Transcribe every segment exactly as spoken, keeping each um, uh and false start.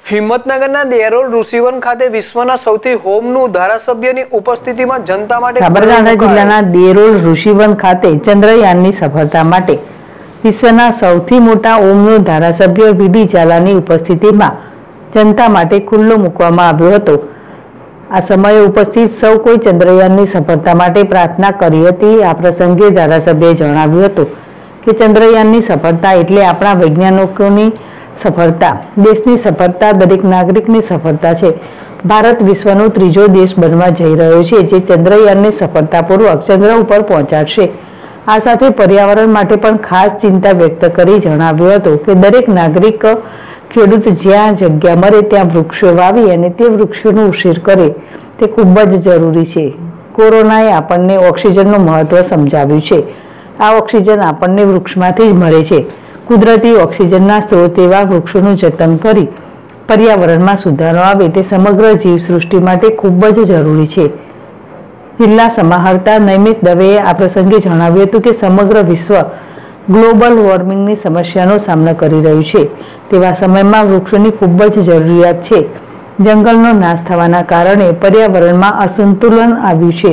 હિંમતનગરના દેરોલ ઋષિવન ખાતે વિશ્વના સૌથી હોમનું ધારાસભ્યની ઉપસ્થિતિમાં જનતા માટે સાબરકાંઠા જિલ્લાના દેરોલ ઋષિવન ખાતે ચંદ્રયાનની સફળતા માટે વિશ્વના સૌથી મોટા ઓમનું ધારાસભ્ય વીડી ઝાલાની ઉપસ્થિતિમાં જનતા માટે ખુલ્લો મૂકવામાં આવ્યો હતો। આ સમયે ઉપસ્થિત સૌ કોઈ ચંદ્રયાનની સફળતા માટે પ્રાર્થના કરી હતી। આ પ્રસંગે ધારાસભ્યએ જણાવ્યું હતું કે ચંદ્રયાનની સફળતા એટલે આપણા વૈજ્ઞાનિકોની સફળતા, દેશની સફળતા, દરેક નાગરિકની સફળતા છે। ભારત વિશ્વનો ત્રીજો દેશ બનવા જઈ રહ્યો છે જે ચંદ્રયાનને સફળતાપૂર્વક ચંદ્ર ઉપર પહોંચાડશે। આ સાથે પર્યાવરણ માટે પણ ખાસ ચિંતા વ્યક્ત કરી જણાવ્યું હતું કે દરેક નાગરિક ખેડૂત જ્યાં જગ્યા મળે ત્યાં વૃક્ષો વાવી અને તે વૃક્ષોનો ઉછેર કરે તે ખૂબ જ જરૂરી છે। કોરોનાએ આપણને ઓક્સિજનનું મહત્વ સમજાવ્યું છે। આ ઓક્સિજન આપણને વૃક્ષમાંથી જ મળે છે। કુદરતી ઓક્સિજનના સ્ત્રોત એવા વૃક્ષોનું જતન કરી પર્યાવરણમાં સુધારો આવે તે સમગ્ર જીવસૃષ્ટિ માટે ખૂબ જ જરૂરી છે। જિલ્લા સમાહર્તા નૈમિષ દવેએ આ પ્રસંગે જણાવ્યું હતું કે સમગ્ર વિશ્વ ગ્લોબલ વોર્મિંગની સમસ્યાનો સામનો કરી રહ્યું છે। તેવા સમયમાં વૃક્ષોની ખૂબ જ જરૂરિયાત છે। જંગલનો નાશ થવાના કારણે પર્યાવરણમાં અસંતુલન આવ્યું છે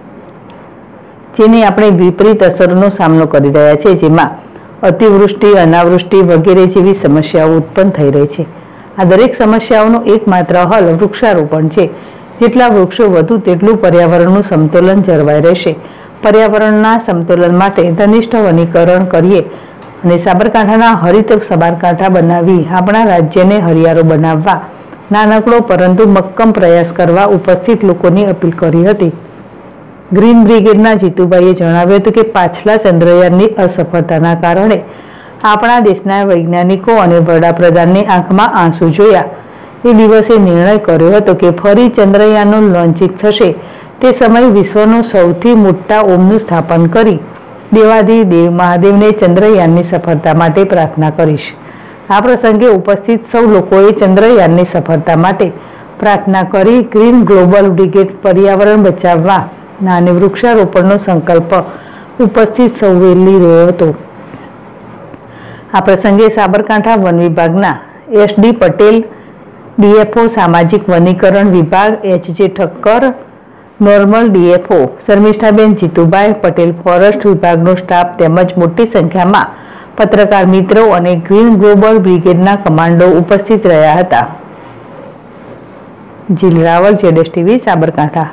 જેની આપણે વિપરીત અસરનો સામનો કરી રહ્યા છીએ, જેમાં અતિવૃષ્ટિ, અનાવૃષ્ટિ વગેરે જેવી સમસ્યાઓ ઉત્પન્ન થઈ રહી છે। આ દરેક સમસ્યાઓનો એકમાત્ર હલ વૃક્ષારોપણ છે। જેટલા વૃક્ષો વધુ તેટલું પર્યાવરણનું સમતોલન જળવાઈ રહેશે। પર્યાવરણના સમતોલન માટે ઘનિષ્ઠ વનીકરણ કરીએ અને સાબરકાંઠાના હરિત સાબરકાંઠા બનાવી આપણા રાજ્યને હરિયાળો બનાવવા નાનકડો પરંતુ મક્કમ પ્રયાસ કરવા ઉપસ્થિત લોકોની અપીલ કરી હતી। ગ્રીન બ્રિગેડના જીતુભાઈએ જણાવ્યું હતું કે પાછલા ચંદ્રયાનની અસફળતાના કારણે આપણા દેશના વૈજ્ઞાનિકો અને વડાપ્રધાનની આંખમાં આંસુ જોયા। એ દિવસે નિર્ણય કર્યો હતો કે ફરી ચંદ્રયાનનું લોન્ચિંગ થશે તે સમયે વિશ્વનું સૌથી મોટા ઓમનું સ્થાપન કરી દેવાધિદેવ મહાદેવને ચંદ્રયાનની સફળતા માટે પ્રાર્થના કરીશ। આ પ્રસંગે ઉપસ્થિત સૌ લોકોએ ચંદ્રયાનની સફળતા માટે પ્રાર્થના કરી ગ્રીન ગ્લોબલ બ્રિગેડ પર્યાવરણ બચાવવા અને વૃક્ષારોપણનો સંકલ્પ ઉપસ્થિત સૌએ લીધો હતો। આ પ્રસંગે સાબરકાંઠા વન વિભાગના એસ ડી પટેલ, ડીએફઓ સામાજિક વનીકરણ વિભાગ H J Thakkar, normal DFO Sharmishthaben Jitubhai Patel, forest વિભાગનો સ્ટાફ તેમજ મોટી સંખ્યામાં પત્રકાર મિત્રો અને ગ્રીન ગ્લોબલ બ્રિગેડના કમાન્ડો ઉપસ્થિત રહ્યા હતા। જીલ રાવલ, જેડેશ ટીવી, સાબરકાંઠા।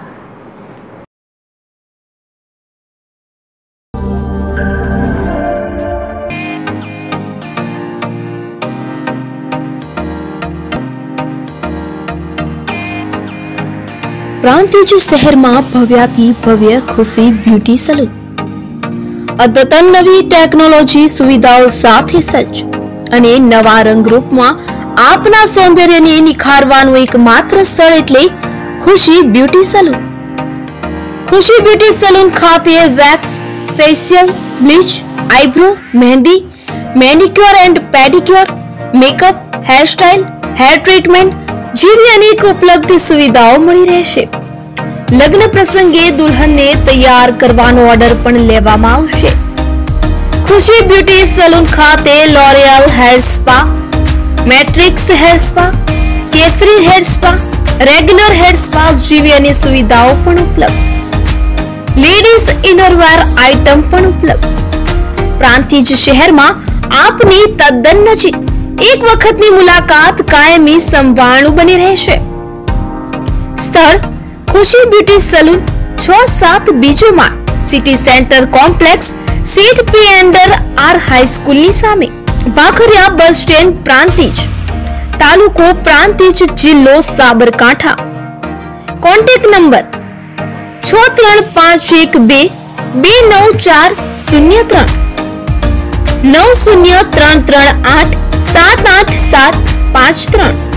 પ્રાંતિજ શહેરમાં ભવ્યાથી ભવ્ય ખુશી બ્યુટી સલૂન અદ્યતન નવી ટેકનોલોજી સુવિધાઓ સાથે સજ્જ અને નવા રંગરૂપમાં આપના સૌંદર્યને નિખારવાનું એકમાત્ર સ્થળ એટલે Khushi beauty salon. Khushi beauty salon ખાતે wax, facial, bleach, eyebrow, mehndi, manicure and pedicure, makeup, hairstyle, hair treatment જેવી અનેક ઉપલબ્ધ સુવિધાઓ મળી રહેશે। લગ્ન પ્રસંગે દુલ્હનને તૈયાર કરવાનો ઓર્ડર પણ લેવામાં આવશે। ખુશી બ્યુટી સલૂન ખાતે L'Oreal hair spa, Matrix hair spa, Kesari hair spa, regular hair spa જેવી અનેક સુવિધાઓ પણ ઉપલબ્ધ। લેડીઝ ઇનરવેર આઇટમ પણ ઉપલબ્ધ। પ્રાંતિજ શહેરમાં આપની તદ્દન નજીક એક વખતની મુલાકાત કાયમી સંભાળનું બની રહેશે। સ્થળ ખુશી બ્યુટી સલૂન, છ સાત બીજો માળ, સિટી સેન્ટર કોમ્પ્લેક્સ, સીટ પી એન્ડર આર હાઈસ્કૂલની સામે, ભાખરિયા બસ સ્ટેન્ડ, પ્રાંતિજ, તાલુકો પ્રાંતિજ, જિલ્લો સાબરકાંઠા। કોન્ટેક્ટ નંબર છ ત્રણ પાંચ એક બે બે નવ ચાર શૂન્ય ત્રણ, નવ શૂન્ય ત્રણ ત્રણ આઠ સાત આઠ સાત પાંચ ત્રણ।